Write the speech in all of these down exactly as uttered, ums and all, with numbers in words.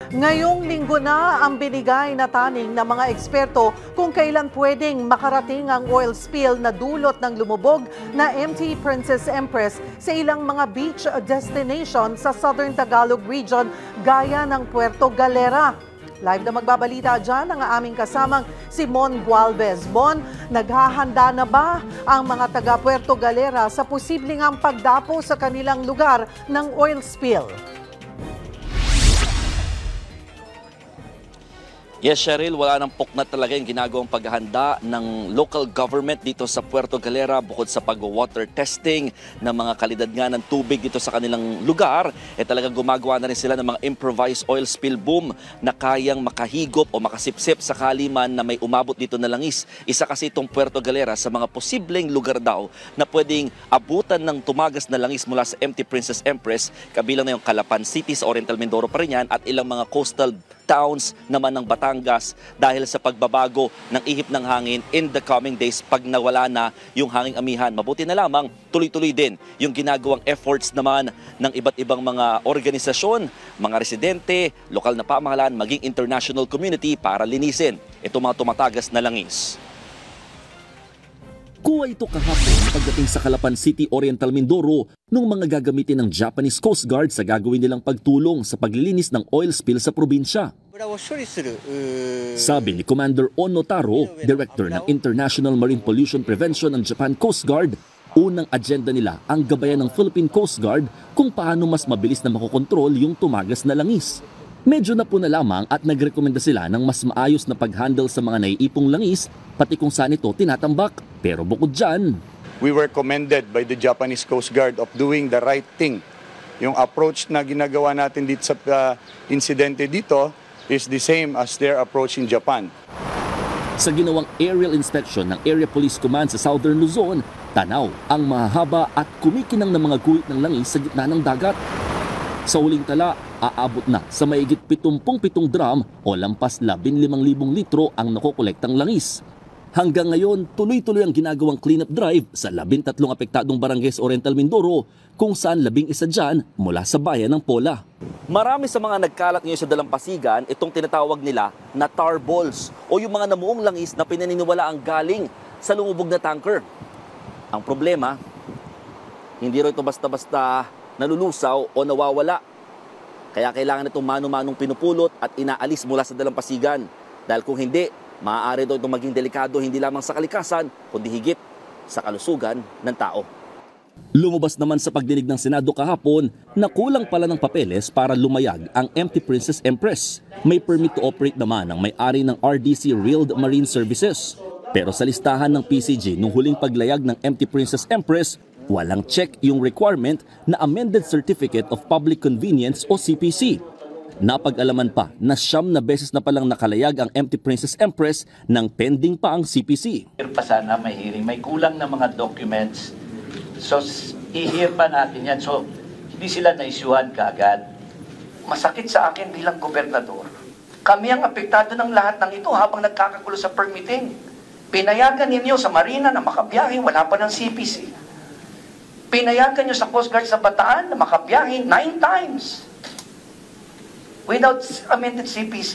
Ngayong linggo na ang binigay na taning ng mga eksperto kung kailan pwedeng makarating ang oil spill na dulot ng lumubog na M T Princess Empress sa ilang mga beach destination sa Southern Tagalog Region gaya ng Puerto Galera. Live na magbabalita dyan ang aming kasamang si Mon Gualvez. Mon, naghahanda na ba ang mga taga Puerto Galera sa posibleng ang pagdapo sa kanilang lugar ng oil spill? Yes, Cheryl, wala nang puknat talaga yung ginagawang paghahanda ng local government dito sa Puerto Galera bukod sa pag-water testing ng mga kalidad nga ng tubig dito sa kanilang lugar. Eh talagang gumagawa na rin sila ng mga improvised oil spill boom na kayang makahigop o makasipsip sakali man na may umabot dito na langis. Isa kasi itong Puerto Galera sa mga posibleng lugar daw na pwedeng abutan ng tumagas na langis mula sa M T Princess Empress, kabilang na yung Calapan City sa Oriental Mindoro pa rin yan, at ilang mga coastal towns naman ng Batangas dahil sa pagbabago ng ihip ng hangin in the coming days pag nawala na yung hanging amihan. Mabuti na lamang tuloy-tuloy din yung ginagawang efforts naman ng iba't ibang mga organisasyon, mga residente, lokal na pamahalaan, maging international community para linisin itong mga tumatagas na langis. Kuha ito kahapon pagdating sa Calapan City, Oriental Mindoro nung mga gagamitin ng Japanese Coast Guard sa gagawin nilang pagtulong sa paglilinis ng oil spill sa probinsya. Sabi ni Commander Ono Taro, Director ng International Marine Pollution Prevention ng Japan Coast Guard, unang agenda nila ang gabayan ng Philippine Coast Guard kung paano mas mabilis na makokontrol yung tumagas na langis. Medyo na po na lamang at nagrekomenda sila ng mas maayos na pag-handle sa mga naiipong langis, pati kung saan ito tinatambak. Pero bukod dyan, we were commended by the Japanese Coast Guard of doing the right thing. Yung approach na ginagawa natin dito sa uh, insidente dito is the same as their approach in Japan. Sa ginawang aerial inspection ng Area Police Command sa Southern Luzon, tanaw ang mahaba at kumikinang ng mga guhit ng langis sa gitna ng dagat. Sa huling tala, aabot na sa maigit pitungpung pitong drum o lampas labing limang libong litro ang nakokolektang langis. Hanggang ngayon, tuloy-tuloy ang ginagawang cleanup drive sa labing tatlong apektadong barangay sa Oriental Mindoro, kung saan labing isa dyan mula sa bayan ng Pola. Marami sa mga nagkalat ngayon sa dalampasigan itong tinatawag nila na tar balls o yung mga namuong langis na pinaniniwala ang galing sa lumubog na tanker. Ang problema, hindi rin ito basta-basta nalulusaw o nawawala. Kaya kailangan itong mano-manong pinupulot at inaalis mula sa dalampasigan. Dahil kung hindi, maaari daw itong maging delikado hindi lamang sa kalikasan, kundi higit sa kalusugan ng tao. Lumabas naman sa pagdinig ng Senado kahapon na kulang pala ng papeles para lumayag ang M T Princess Empress. May permit to operate naman ang may-ari ng R D C Railed Marine Services. Pero sa listahan ng P C G nung huling paglayag ng M T Princess Empress, walang check yung requirement na Amended Certificate of Public Convenience o C P C. Napag-alaman pa na siyam na beses na palang nakalayag ang M T Princess Empress nang pending pa ang C P C. Pa sana may hearing, may kulang na mga documents. So, i-hear pa natin yan. So, hindi sila na-issuehan kaagad. Masakit sa akin bilang gobernador. Kami ang apektado ng lahat ng ito habang nagkakagulo sa permitting. Pinayagan ninyo sa Marina na makabiyahe, wala pa ng C P C. Pinayagan nyo sa Coast Guard sa Bataan na makabiyahe nine times without amended C P C.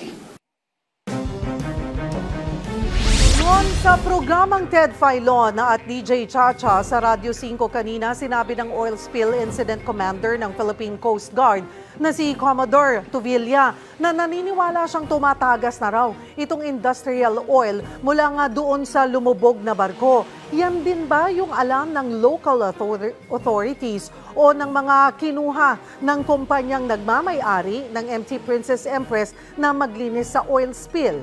Noon sa programang Ted Filon at D J Chacha sa Radio cinco kanina, sinabi ng Oil Spill Incident Commander ng Philippine Coast Guard na si Commodore Tuvilla na naniniwala siyang tumatagas na raw itong industrial oil mula nga doon sa lumubog na barko. Yan din ba yung alam ng local authorities o ng mga kinuha ng kumpanyang nagmamay-ari ng M T Princess Empress na maglinis sa oil spill?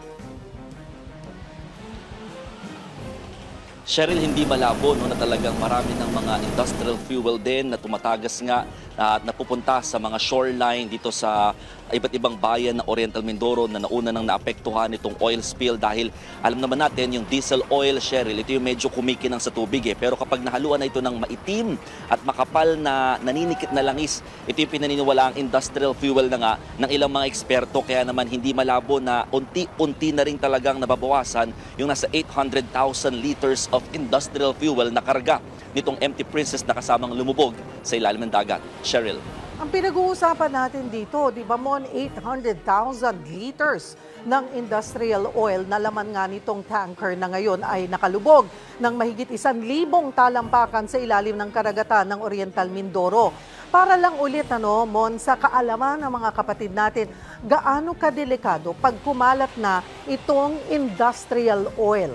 Cheryl, hindi malabo no, na talagang marami ng mga industrial fuel din na tumatagas nga at uh, napupunta sa mga shoreline dito sa iba't ibang bayan ng Oriental Mindoro na nauna nang naapektuhan itong oil spill dahil alam naman natin yung diesel oil, Cheryl, ito yung medyo kumikinang sa tubig eh. Pero kapag nahaluan na ito ng maitim at makapal na naninikit na langis, ito yung pinaniniwala ang industrial fuel na nga ng ilang mga eksperto. Kaya naman hindi malabo na unti-unti na rin talagang nababawasan yung nasa eight hundred thousand liters of industrial fuel na karga nitong M T Princess na kasamang lumubog sa ilalim ng dagat. Cheryl. Ang pinag-uusapan natin dito, di ba mon, eight hundred thousand liters ng industrial oil na laman nga nitong tanker na ngayon ay nakalubog ng mahigit isang libong talampakan sa ilalim ng karagatan ng Oriental Mindoro. Para lang ulit, ano, Mon, sa kaalaman ng mga kapatid natin, gaano kadelikado pag kumalat na itong industrial oil?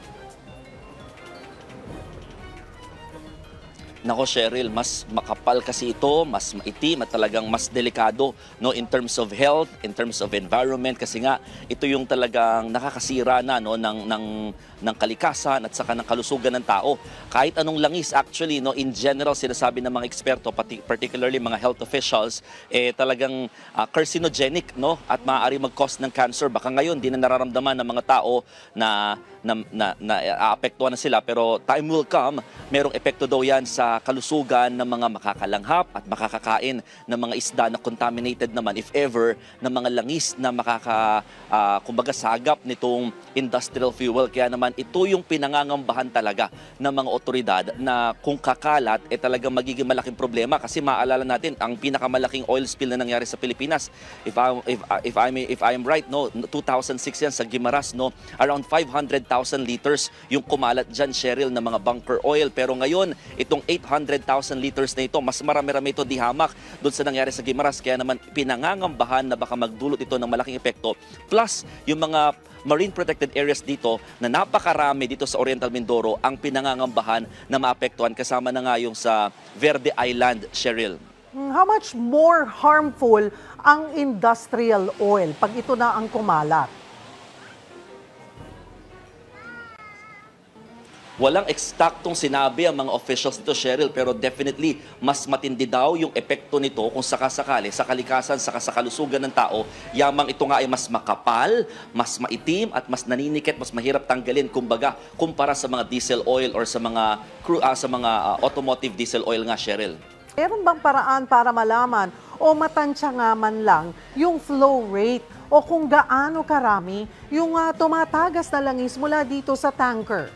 Nako Cheryl, mas makapal kasi ito, mas maitim at talagang mas delikado, no, in terms of health, in terms of environment, kasi nga ito yung talagang nakakasira na, no, ng ng ng kalikasan at saka ng kalusugan ng tao. Kahit anong langis actually, no, in general sinasabi ng mga eksperto, pati, particularly mga health officials, eh talagang uh, carcinogenic, no, at maaari mag-cause ng cancer. Baka ngayon di na nararamdaman ng mga tao na na na, na aapektuhan na sila, pero time will come, merong epekto daw yan sa kalusugan ng mga makakalanghap at makakakain ng mga isda na contaminated naman, if ever, ng mga langis na makaka, uh, kumbaga sagap nitong industrial fuel. Kaya naman ito yung pinangangambahan talaga ng mga otoridad na kung kakalat, eh talagang magiging malaking problema. Kasi maalala natin, ang pinakamalaking oil spill na nangyari sa Pilipinas, if I, if, if I, if I am right, no, two thousand six yan sa Guimaras, no, around five hundred thousand liters yung kumalat dyan, Cheryl, ng mga bunker oil. Pero ngayon, itong eight hundred thousand liters na ito, mas marami-rami ito dihamak doon sa nangyari sa Guimaras. Kaya naman pinangangambahan na baka magdulot ito ng malaking epekto. Plus, yung mga marine protected areas dito na napakarami dito sa Oriental Mindoro ang pinangangambahan na maapektuhan, kasama na nga yung sa Verde Island, Cheryl. How much more harmful ang industrial oil pag ito na ang kumalat? Walang eksaktong sinabi ang mga officials dito, Cheryl, pero definitely mas matindi daw yung epekto nito kung sakasakali sa kalikasan, saka sa kalusugan ng tao. Yamang ito nga ay mas makapal, mas maitim at mas naninikit, mas mahirap tanggalin, kumbaga, kumpara sa mga diesel oil or sa mga uh, sa mga uh, automotive diesel oil nga, Cheryl. Meron bang paraan para malaman o matansya nga man lang yung flow rate o kung gaano karami yung uh, tumatagas na langis mula dito sa tanker?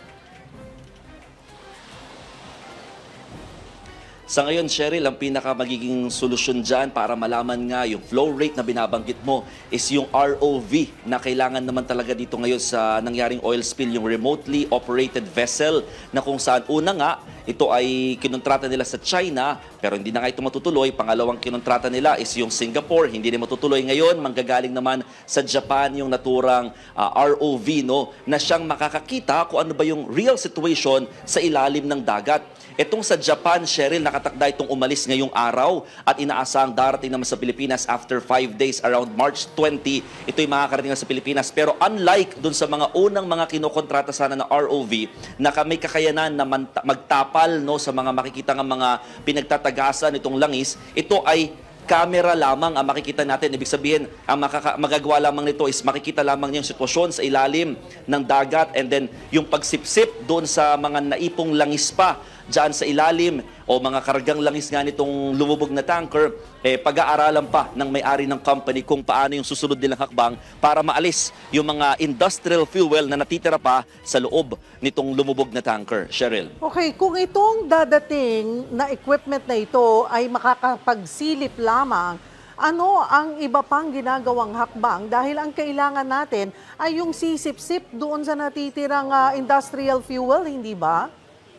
Sa ngayon, Cheryl, ang pinaka magiging solusyon dyan para malaman nga yung flow rate na binabanggit mo is yung R O V na kailangan naman talaga dito ngayon sa nangyaring oil spill, yung remotely operated vessel na kung saan una nga, ito ay kinontrata nila sa China pero hindi na nga ito matutuloy. Pangalawang kinontrata nila is yung Singapore, hindi na matutuloy ngayon. Manggagaling naman sa Japan yung naturang uh, R O V, no, na siyang makakakita kung ano ba yung real situation sa ilalim ng dagat. Itong sa Japan, Cheryl, nakatakda itong umalis ngayong araw at inaasahang darating naman sa Pilipinas after five days around March twentieth. Ito'y makakarating na sa Pilipinas. Pero unlike dun sa mga unang mga kinokontrata sana ng R O V na may kakayanan na magtapal, no, sa mga makikita ng mga pinagtatagasan itong langis, ito ay camera lamang ang makikita natin. Ibig sabihin, ang makaka- magagawa lamang nito is makikita lamang niya yung sitwasyon sa ilalim ng dagat, and then yung pagsipsip doon sa mga naipong langis pa dyan sa ilalim o mga kargang langis nga nitong lumubog na tanker, eh, pag-aaralan pa ng may-ari ng company kung paano yung susunod nilang hakbang para maalis yung mga industrial fuel na natitira pa sa loob nitong lumubog na tanker. Cheryl. Okay, kung itong dadating na equipment na ito ay makakapagsilip lamang, ano ang iba pang ginagawang hakbang? Dahil ang kailangan natin ay yung sisip-sip doon sa natitirang uh, industrial fuel, hindi ba?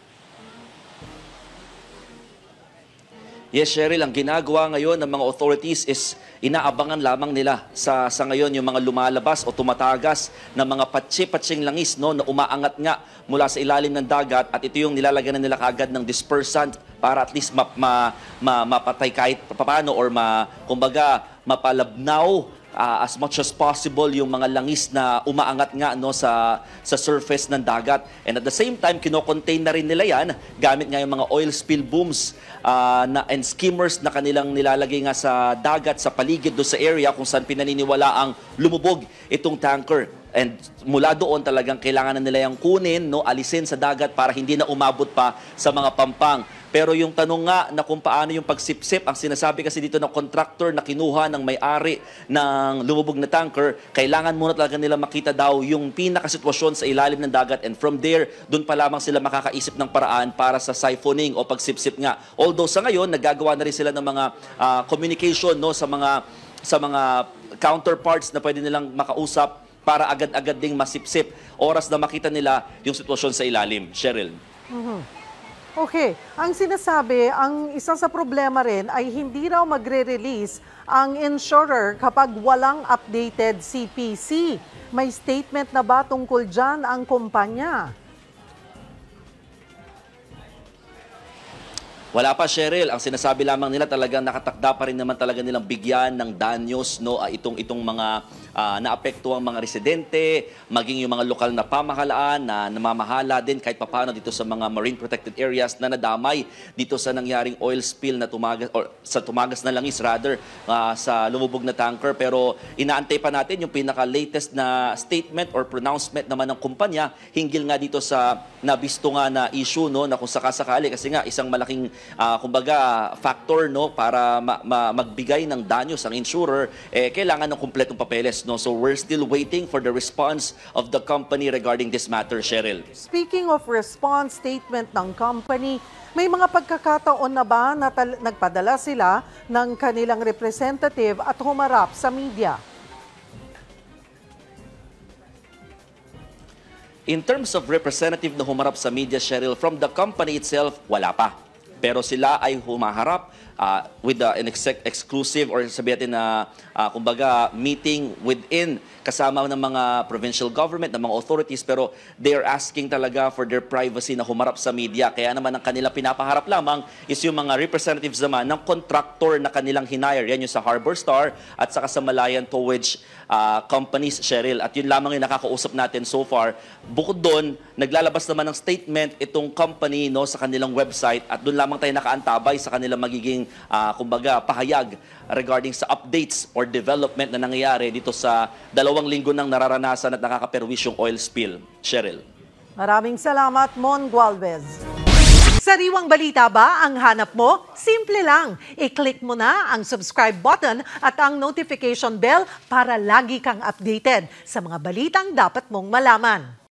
Yes, Cheryl, ang ginagawa ngayon ng mga authorities is inaabangan lamang nila sa, sa ngayon yung mga lumalabas o tumatagas na mga patsi-patsing langis, no, na umaangat nga mula sa ilalim ng dagat, at ito yung nilalagyan na nila kaagad ng dispersant para at least ma, ma, ma, mapatay kahit paano or ma, kumbaga mapalabnaw Uh, as much as possible yung mga langis na umaangat nga, no, sa sa surface ng dagat. And at the same time, kino-contain na rin nila yan gamit nga yung mga oil spill booms uh, na, and skimmers na kanilang nilalagay nga sa dagat, sa paligid do sa area kung saan pinaniniwala ang lumubog itong tanker. And mula doon talagang kailangan na nila yung kunin, no, alisin sa dagat para hindi na umabot pa sa mga pampang Pero yung tanong nga na kung paano yung pagsipsip, ang sinasabi kasi dito ng contractor na kinuha ng may-ari ng lumubog na tanker, kailangan muna talaga nila makita daw yung pinakasitwasyon sa ilalim ng dagat, and from there, doon pa lamang sila makakaisip ng paraan para sa siphoning o pagsipsip nga. Although sa ngayon, nagagawa na rin sila ng mga uh, communication no, sa mga sa mga counterparts na pwede nilang makausap para agad-agad ding masipsip oras na makita nila yung sitwasyon sa ilalim. Cheryl. Mhm. Okay, ang sinasabi, ang isa sa problema rin ay hindi raw magre-release ang insurer kapag walang updated C P C. May statement na ba tungkol dyan ang kumpanya? Wala pa, Cheryl. Ang sinasabi lamang nila talagang nakatakda pa rin naman talaga nilang bigyan ng danyos no, uh, itong itong mga uh, naapektuhang mga residente, maging yung mga lokal na pamahalaan na namamahala din kahit papaano dito sa mga marine protected areas na nadamay dito sa nangyaring oil spill na tumagas or sa tumagas na langis rather uh, sa lumubog na tanker. Pero inaantay pa natin yung pinaka-latest na statement or pronouncement naman ng kumpanya hinggil nga dito sa nabisto nga na issue no, na kung sakasakali kasi nga isang malaking Uh, kumbaga factor no para ma ma magbigay ng danyo sa insurer, eh kailangan ng kumpletong papeles no. So we're still waiting for the response of the company regarding this matter, Cheryl. Speaking of response statement ng company, may mga pagkakataon na ba na nagpadala sila ng kanilang representative at humarap sa media? In terms of representative na humarap sa media, Cheryl, from the company itself, wala pa. Pero sila ay humaharap uh, with the, an ex exclusive or sabihin na uh, kumbaga meeting within kasama ng mga provincial government, ng mga authorities, pero they are asking talaga for their privacy na humarap sa media. Kaya naman ang kanila pinapaharap lamang is yung mga representatives naman ng contractor na kanilang hinire. Yan yung sa Harbor Star at saka sa Malayan Towage uh, companies, Cheryl. At yun lamang yung nakakausap natin so far. Bukod doon, naglalabas naman ng statement itong company no, sa kanilang website at doon lamang tayo nakaantabay sa kanilang magiging uh, kumbaga pahayag regarding sa updates or development na nangyayari dito sa dalawang linggo nang nararanasan at nakakaperwisyong oil spill. Cheryl. Maraming salamat, Mon Gualvez. Sariwang balita ba ang hanap mo? Simple lang. I-click mo na ang subscribe button at ang notification bell para lagi kang updated sa mga balitang dapat mong malaman.